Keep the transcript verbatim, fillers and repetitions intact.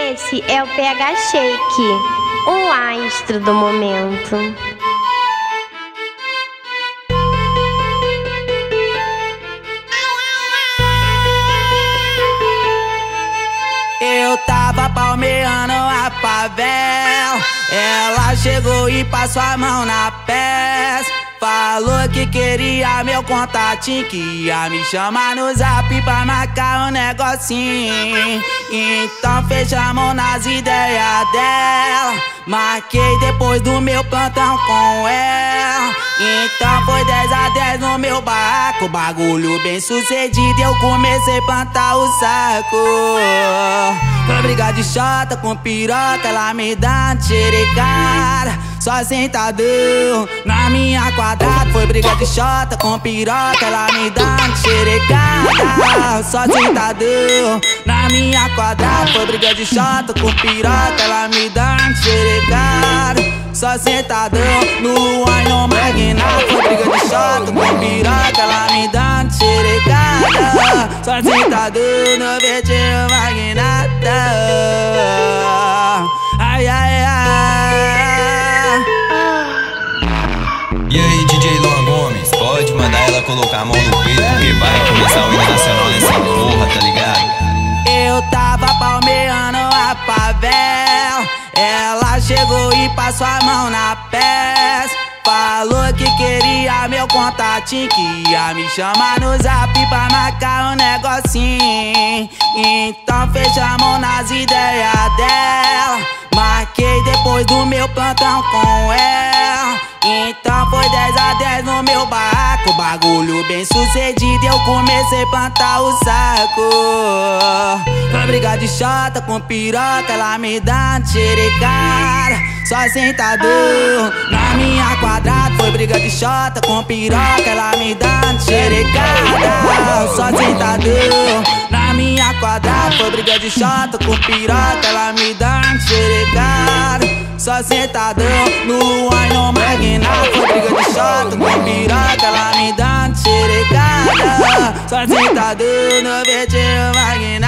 Esse é o P H Shake, o astro do momento. Eu tava palmeando a favela, ela chegou e passou a mão na peça. Falou que queria meu contatinho, que ia me chamar no zap pra marcar um negocinho. Então fechamos nas ideias dela, marquei depois do meu plantão com ela. Então foi dez a dez no meu barraco, bagulho bem sucedido, eu comecei a plantar o saco. Foi briga de chota com piroca, ela me dando xerecada, só sentadão na minha quadrada. Foi briga de chota com piroca, ela me dando xerecada, só sentadão na minha quadrada. Foi briga de chota com piroca, ela me dando xerecada, só sentadão no Luan e no Magnata. Foi briga de chota com piroca, ela me dando xerecada, só sentadão no Betinho Magnata. Ai, ai, ai. E aí, D J Luan Gomes, pode mandar ela colocar a mão no peito, porque vai começar o hino nacional nessa porra, tá ligado? Eu tava palmeando a favela, ela chegou e passou a mão na peça. Falou que queria meu contatinho, que ia me chamar no zap pra marcar um negocinho. Então fechamos nas ideias dela, marquei depois do meu plantão com ela. Então foi dez a dez no meu barraco, bagulho bem sucedido, eu comecei a plantar o saco. Foi briga de chota com piroca, ela me dando xerecada, só sentadão na minha quadrada. Foi briga de chota com piroca, ela me dando xerecada, só sentadão na minha quadrada. Foi briga de chota com piroca, ela me dando xerecada, só sentadão no Luan e no Magnata. Foi briga de chota com piroca, ela me dando xerecada, só sentadão no Betinho Magnata.